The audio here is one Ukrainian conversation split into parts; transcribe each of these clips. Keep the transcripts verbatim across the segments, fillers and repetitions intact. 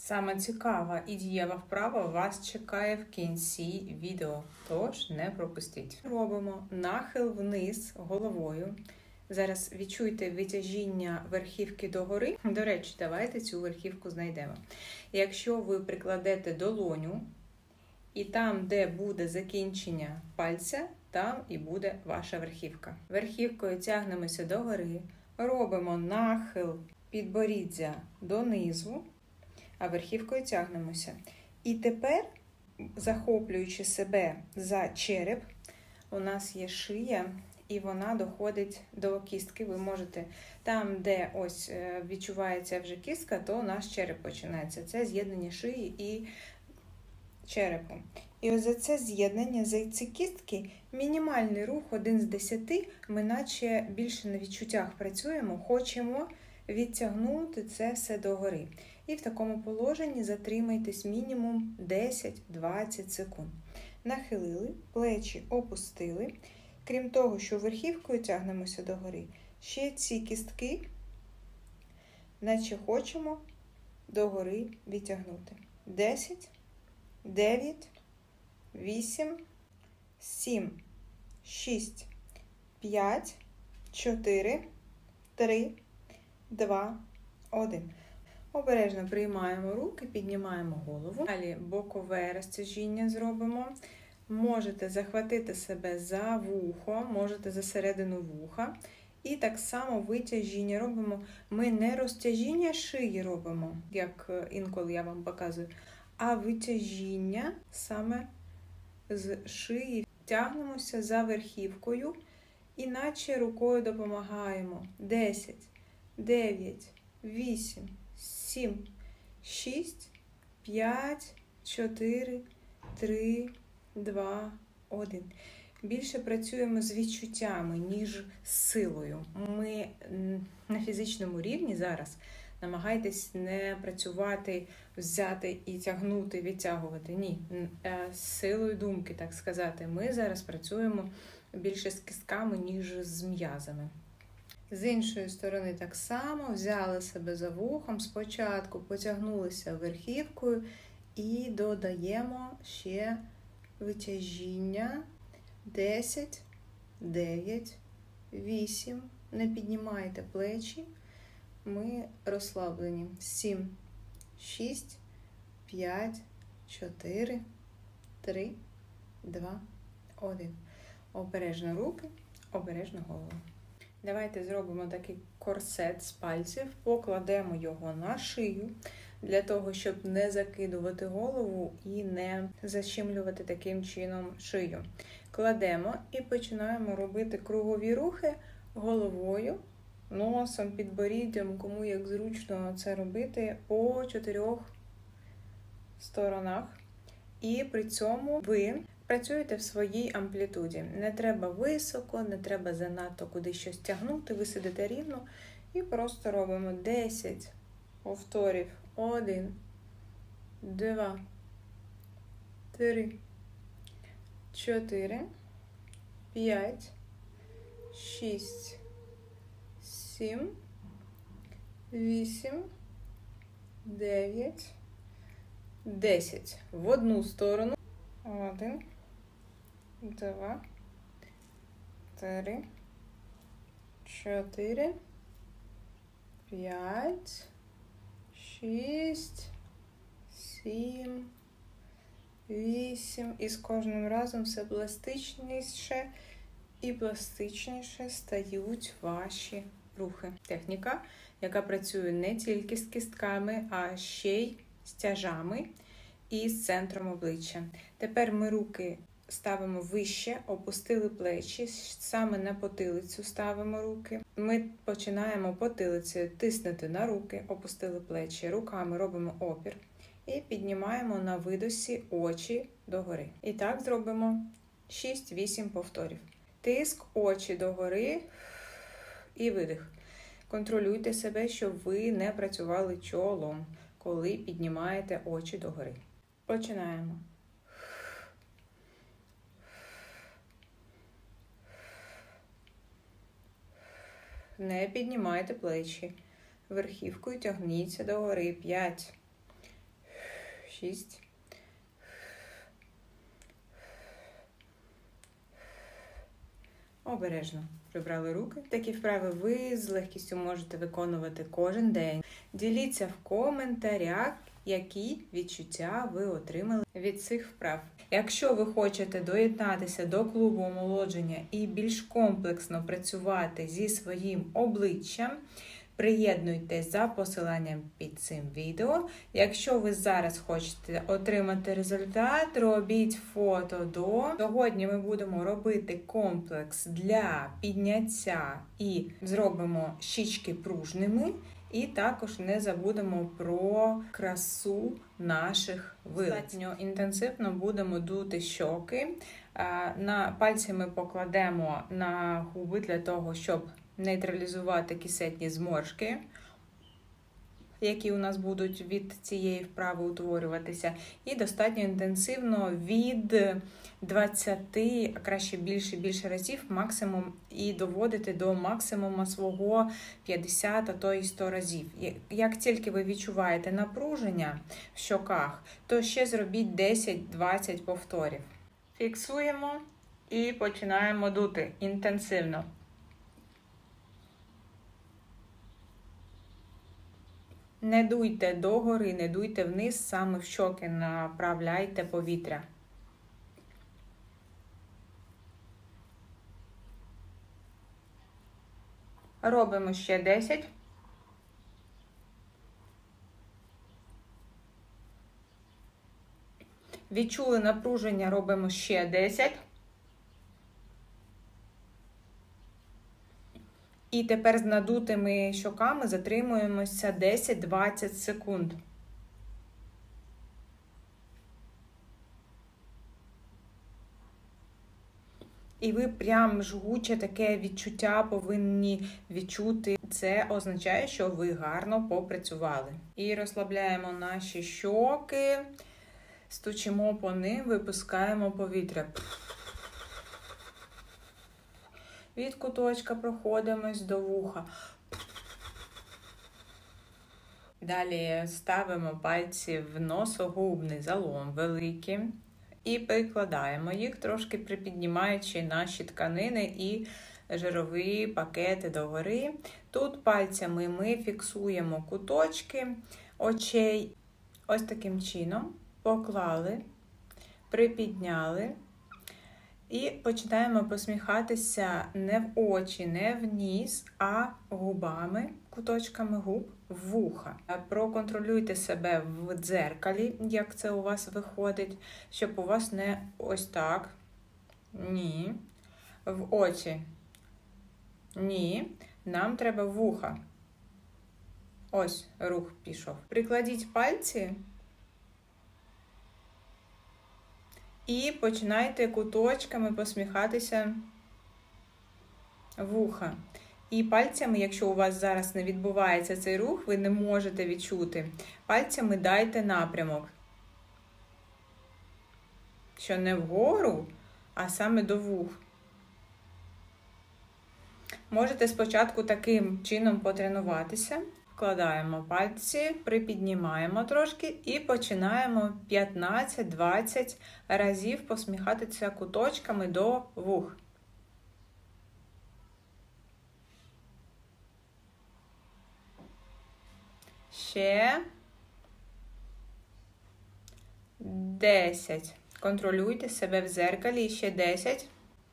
Саме цікава і дієва вправа вас чекає в кінці відео, тож не пропустіть. Робимо нахил вниз головою. Зараз відчуйте витяжіння верхівки догори. До речі, давайте цю верхівку знайдемо. Якщо ви прикладете долоню, і там, де буде закінчення пальця, там і буде ваша верхівка. Верхівкою тягнемося догори, робимо нахил підборіддя донизу, а верхівкою тягнемося. І тепер, захоплюючи себе за череп, у нас є шия, і вона доходить до кістки. Ви можете, там, де ось відчувається вже кістка, то наш череп починається. Це з'єднання шиї і черепу. І ось за це з'єднання, за ці кістки, мінімальний рух один з десяти, ми наче більше на відчуттях працюємо, хочемо відтягнути це все догори. І в такому положенні затримайтесь мінімум десять-двадцять секунд. Нахилили, плечі опустили. Крім того, що верхівкою тягнемося догори, ще ці кістки, наче хочемо догори відтягнути. десять, дев'ять, вісім, сім, шість, п'ять, чотири, три, два, один. Обережно приймаємо руки, піднімаємо голову. Далі бокове розтяжіння зробимо. Можете захватити себе за вухо, можете за середину вуха. І так само витяжіння робимо. Ми не розтяжіння шиї робимо, як інколи я вам показую, а витяжіння саме з шиї. Тягнемося за верхівкою, іначе рукою допомагаємо. десять, дев'ять, вісім, сім, шість, п'ять, чотири, три, два, один. Більше працюємо з відчуттями, ніж з силою. Ми на фізичному рівні зараз намагайтесь не працювати, взяти і тягнути, відтягувати. Ні, з силою думки, так сказати. Ми зараз працюємо більше з кістками, ніж з м'язами. З іншої сторони так само взяли себе за вухом, спочатку потягнулися верхівкою і додаємо ще витяжіння. десять, дев'ять, вісім, не піднімайте плечі, ми розслаблені. сім, шість, п'ять, чотири, три, два, один. Обережно руки, обережно голову. Давайте зробимо такий корсет з пальців, покладемо його на шию, для того, щоб не закидувати голову і не защемлювати таким чином шию. Кладемо і починаємо робити кругові рухи головою, носом, підборіддям, кому як зручно це робити, по чотирьох сторонах. І при цьому ви працюєте в своїй амплітуді. Не треба високо, не треба занадто кудись щось тягнути, ви сидите рівно і просто робимо десять повторів. один, два, три, чотири, п'ять, шість, сім, вісім, дев'ять, десять. В одну сторону. один, два, три, чотири, п'ять, шість, сім, вісім. І з кожним разом все пластичніше і пластичніше стають ваші рухи. Техніка, яка працює не тільки з кістками, а ще й з тяжами і з центром обличчя. Тепер ми руки ставимо вище, опустили плечі, саме на потилицю ставимо руки. Ми починаємо потилицею тиснути на руки, опустили плечі, руками робимо опір і піднімаємо на видосі очі догори. І так зробимо шість-вісім повторів. Тиск, очі догори і видих. Контролюйте себе, щоб ви не працювали чолом, коли піднімаєте очі догори. Починаємо. Не піднімайте плечі. Верхівкою тягніться догори. п'ять, шість. Обережно прибрали руки. Такі вправи ви з легкістю можете виконувати кожен день. Діліться в коментарях, які відчуття ви отримали від цих вправ. Якщо ви хочете доєднатися до клубу омолодження і більш комплексно працювати зі своїм обличчям, приєднуйтесь за посиланням під цим відео. Якщо ви зараз хочете отримати результат, робіть фото до. Сьогодні ми будемо робити комплекс для підняття і зробимо щічки пружними. І також не забудемо про красу наших вилиць. Достатньо інтенсивно будемо дути щоки. На пальці ми покладемо на губи для того, щоб нейтралізувати кисетні зморшки, які у нас будуть від цієї вправи утворюватися. І достатньо інтенсивно від двадцяти, а краще більше більше разів максимум, і доводити до максимуму свого п'ятдесят, а то і сто разів. Як тільки ви відчуваєте напруження в щоках, то ще зробіть десять-двадцять повторів. Фіксуємо і починаємо дути інтенсивно. Не дуйте догори, не дуйте вниз, саме в щоки направляйте повітря. Робимо ще десять. Відчули напруження, робимо ще десять. І тепер з надутими щоками затримуємося десять-двадцять секунд. І ви прям жгуче таке відчуття повинні відчути. Це означає, що ви гарно попрацювали. І розслабляємо наші щоки, стучимо по ним, випускаємо повітря. Від куточка проходимось до вуха. Далі ставимо пальці в носогубний залом великий і прикладаємо їх, трошки припіднімаючи наші тканини і жирові пакети догори. Тут пальцями ми фіксуємо куточки очей. Ось таким чином поклали, припідняли. І починаємо посміхатися не в очі, не в ніс, а губами, куточками губ в вуха. Проконтролюйте себе в дзеркалі, як це у вас виходить, щоб у вас не ось так. Ні. В очі. Ні. Нам треба в вуха. Ось рух пішов. Прикладіть пальці. І починайте куточками посміхатися в вуха. І пальцями, якщо у вас зараз не відбувається цей рух, ви не можете відчути. Пальцями дайте напрямок. Що не вгору, а саме до вух. Можете спочатку таким чином потренуватися. Вкладаємо пальці, припіднімаємо трошки і починаємо п'ятнадцять-двадцять разів посміхатися куточками до вух. Ще десять. Контролюйте себе в дзеркалі. Ще десять.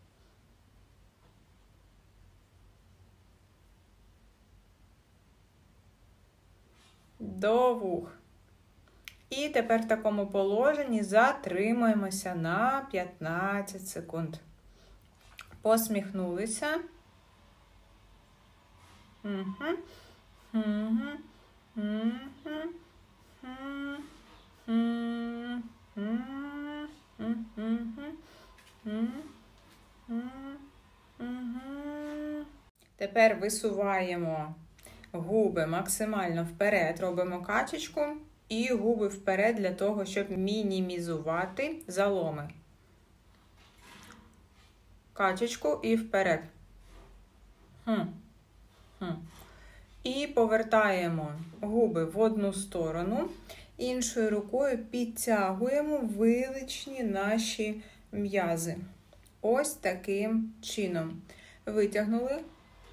До вух. І тепер в такому положенні затримуємося на п'ятнадцять секунд. Посміхнулися. Угу. Угу. Угу. Тепер висуваємо губи максимально вперед, робимо качечку і губи вперед для того, щоб мінімізувати заломи. Качечку і вперед. Хм. Хм. І повертаємо губи в одну сторону Іншою рукою підтягуємо виличні наші м'язи. Ось таким чином. Витягнули.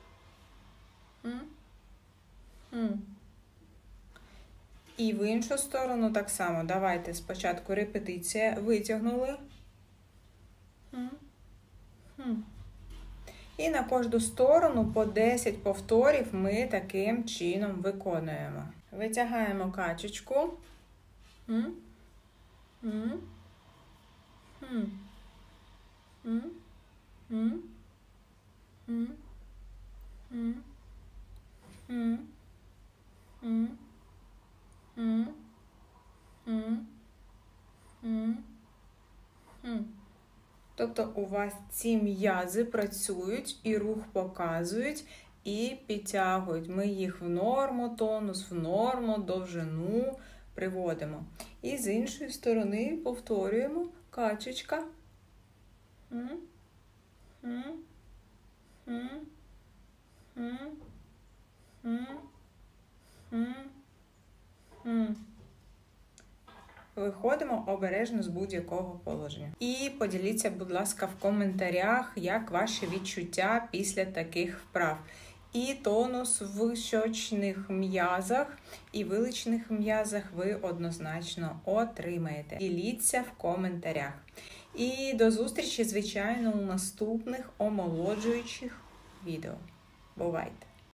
І в іншу сторону так само. Давайте спочатку репетиція. Витягнули. І на кожну сторону по десять повторів ми таким чином виконуємо. Витягаємо качечку. Тобто у вас ці м'язи працюють і рух показують, і підтягують. Ми їх в норму, тонус, в норму, довжину приводимо. І з іншої сторони повторюємо качечка. Виходимо обережно з будь-якого положення. І поділіться, будь ласка, в коментарях, як ваші відчуття після таких вправ. І тонус в щочних м'язах і виличних м'язах ви однозначно отримаєте. Діліться в коментарях. І до зустрічі, звичайно, у наступних омолоджуючих відео. Бувайте!